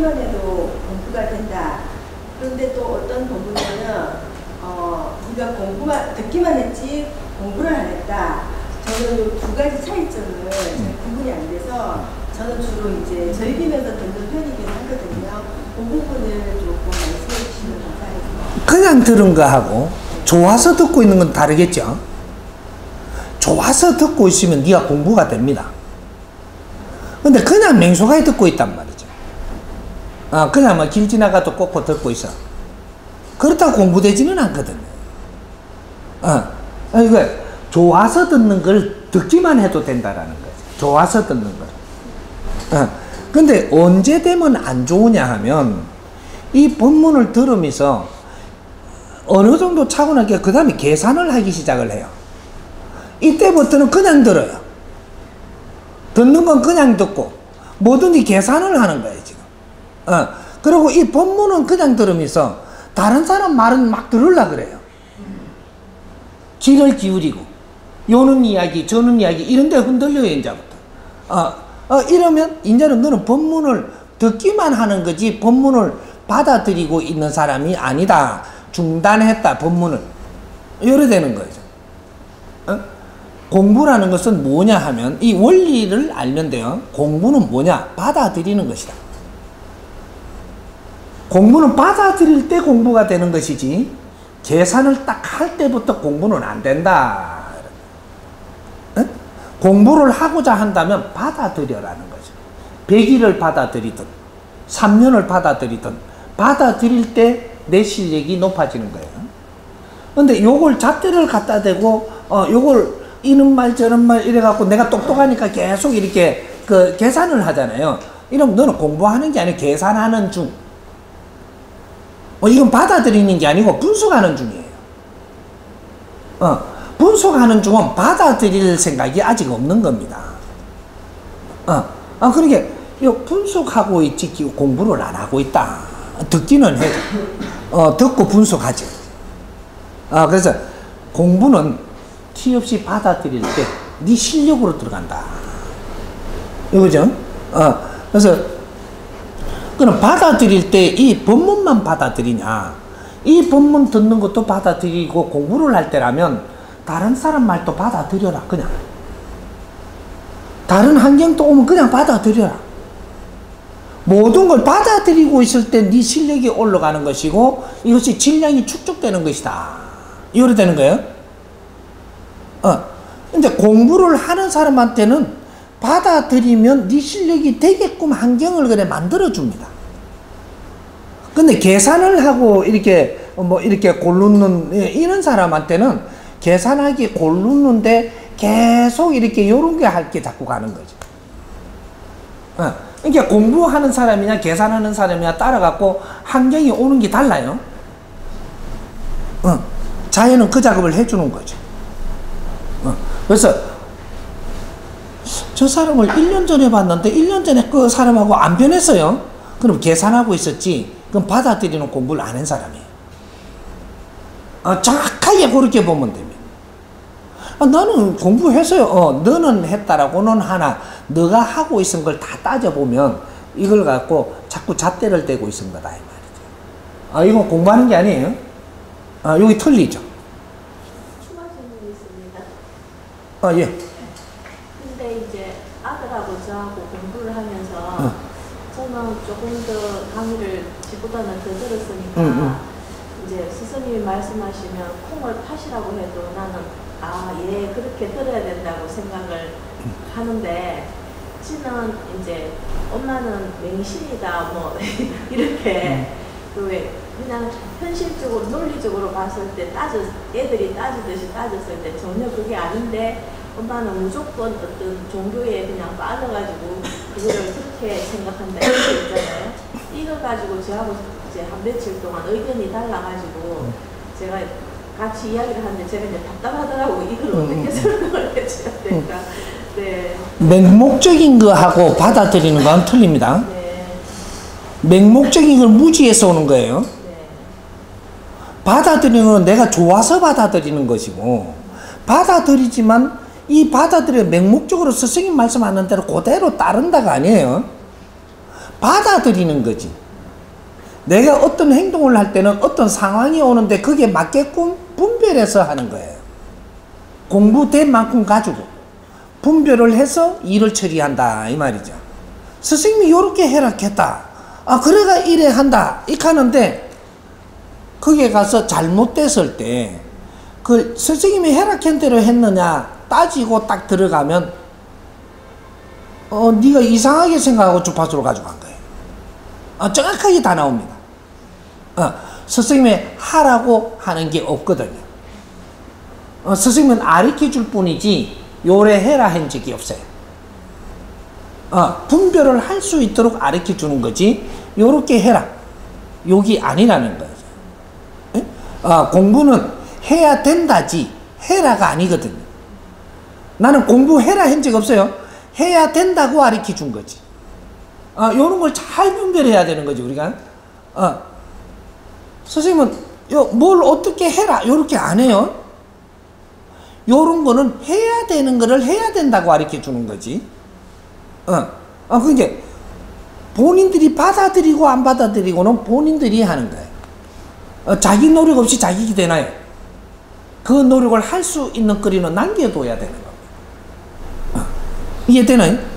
듣기만 해도 공부가 된다. 그런데 또 어떤 본문에는 우리가 듣기만 했지 공부를 안 했다. 저는 이 두 가지 차이점을 잘 구분이 안 돼서 저는 주로 이제 절기면서 듣는 편이긴 하거든요. 그 부분을 조금 말씀해 주시면 감사하겠습니다. 그냥 들은 거하고 좋아서 듣고 있는 건 다르겠죠. 좋아서 듣고 있으면 네가 공부가 됩니다. 근데 그냥 맹속하게 듣고 있단 말이죠. 그냥 뭐 길 지나가도 꽂고 듣고 있어. 그렇다고 공부되지는 않거든요. 이거 좋아서 듣는 걸 듣기만 해도 된다라는 거죠. 좋아서 듣는 걸. 근데 언제 되면 안 좋으냐 하면 이 본문을 들으면서 어느 정도 차분하게 그 다음에 계산을 하기 시작을 해요. 이때부터는 그냥 들어요. 듣는 건 그냥 듣고 뭐든지 계산을 하는 거예요 지금. 그리고 이 본문은 그냥 들으면서 다른 사람 말은 막 들으려고 그래요. 귀를 기울이고 요는 이야기 저는 이야기 이런 데 흔들려요 이제부터. 이러면 이제는 너는 본문을 듣기만 하는 거지 본문을 받아들이고 있는 사람이 아니다. 중단했다 본문을. 이래 되는 거죠. 공부라는 것은 뭐냐 하면 이 원리를 알면 돼요. 공부는 뭐냐? 받아들이는 것이다. 공부는 받아들일 때 공부가 되는 것이지 계산을 딱 할 때부터 공부는 안 된다. 공부를 하고자 한다면 받아들여라는 거죠. 100일을 받아들이든 3년을 받아들이든 받아들일 때 내 실력이 높아지는 거예요. 근데 요걸 잣대를 갖다 대고 요걸 이런 말 저런 말 이래갖고 내가 똑똑하니까 계속 이렇게 계산을 하잖아요. 이러면 너는 공부하는 게 아니고 계산하는 중. 이건 받아들이는 게 아니고 분석하는 중이에요. 분석하는 중은 받아들일 생각이 아직 없는 겁니다. 그러니까 분석하고 있지 공부를 안 하고 있다. 듣기는 해도 듣고 분석하지. 그래서 공부는 티 없이 받아들일 때 네 실력으로 들어간다. 이거죠? 그래서 그럼 받아들일 때 이 본문만 받아들이냐? 이 본문 듣는 것도 받아들이고 공부를 할 때라면 다른 사람 말도 받아들여라. 그냥 다른 환경도 오면 그냥 받아들여라. 모든 걸 받아들이고 있을 때 네 실력이 올라가는 것이고 이것이 질량이 축적되는 것이다. 이래 되는 거예요. 근데 공부를 하는 사람한테는 받아들이면 네 실력이 되게끔 환경을 그래 만들어줍니다. 근데 계산을 하고 이렇게 이렇게 고르는 이런 사람한테는 계산하기 고르는데 계속 이렇게 요런 게 할 게 자꾸 가는 거죠. 그러니까 공부하는 사람이냐 계산하는 사람이냐 따라갖고 환경이 오는 게 달라요. 자연은 그 작업을 해주는 거죠. 그래서 저 사람을 1년 전에 봤는데 1년 전에 그 사람하고 안 변했어요. 그럼 계산하고 있었지. 그럼 받아들이는 공부를 안 한 사람이에요. 정확하게 그렇게 보면 됩니다. 나는 공부했어요. 너는 했다라고는 하나 너가 하고 있은 걸 다 따져보면 이걸 갖고 자꾸 잣대를 떼고 있은 거다 이 말이죠. 이거 공부하는 게 아니에요. 여기 틀리죠. 추가 질문이 있습니다. 예. 근데 이제 아들하고 저하고 공부를 하면서 저는 조금 더 강의를 집보다는 더 들었으니까 이제 스승님이 말씀하시면 콩을 파시라고 해도 나는 예, 그렇게 들어야 된다고 생각을 하는데 지는 이제 엄마는 맹신이다 뭐 이렇게 왜 그냥 현실적으로 논리적으로 봤을 때 애들이 따지듯이 따졌을 때 전혀 그게 아닌데 엄마는 무조건 어떤 종교에 그냥 빠져가지고 그거를 그렇게 생각한다 이렇게 있잖아요. 이거 가지고 저하고 이제 한 며칠 동안 의견이 달라가지고 제가 같이 이야기를 하는데 제가 이제 답답하더라고. 이걸 어떻게 설명을 해줘야 될까. 네. 맹목적인 거하고 받아들이는 거는 틀립니다. 네. 맹목적인 걸 무지해서 오는 거예요. 네. 받아들이는 건 내가 좋아서 받아들이는 것이고 받아들이지만 이 받아들여 맹목적으로 스승님 말씀하는 대로 그대로 따른다가 아니에요. 받아들이는 거지. 내가 어떤 행동을 할 때는 어떤 상황이 오는데 그게 맞게끔 분별해서 하는 거예요. 공부된 만큼 가지고 분별을 해서 일을 처리한다 이 말이죠. 선생님이 요렇게 해라 했다. 아 그래가 이래 한다 이렇게 하는데 거기에 가서 잘못됐을 때 그 선생님이 해라 한 대로 했느냐 따지고 딱 들어가면 네가 이상하게 생각하고 주파수를 가져간 거예요. 정확하게 다 나옵니다. 선생님이 하라고 하는 게 없거든요. 선생님은 가르쳐 줄 뿐이지 요래 해라 한 적이 없어요. 분별을 할 수 있도록 가르쳐 주는 거지 요렇게 해라 욕이 아니라는 거죠. 공부는 해야 된다지 해라가 아니거든요. 나는 공부해라 한 적 없어요. 해야 된다고 가르쳐 준 거지. 요런 걸 잘 분별해야 되는 거지 우리가. 선생님은 뭘 어떻게 해라 요렇게 안 해요. 요런 거는 해야 되는 거를 해야 된다고 가르쳐 주는 거지. 그게 본인들이 받아들이고 안 받아들이고는 본인들이 하는 거예요. 자기 노력 없이 자기가 되나요? 그 노력을 할 수 있는 거리는 남겨둬야 되는 겁니다. 이해되나요?